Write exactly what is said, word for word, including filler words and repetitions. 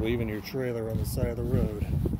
leaving your trailer on the side of the road.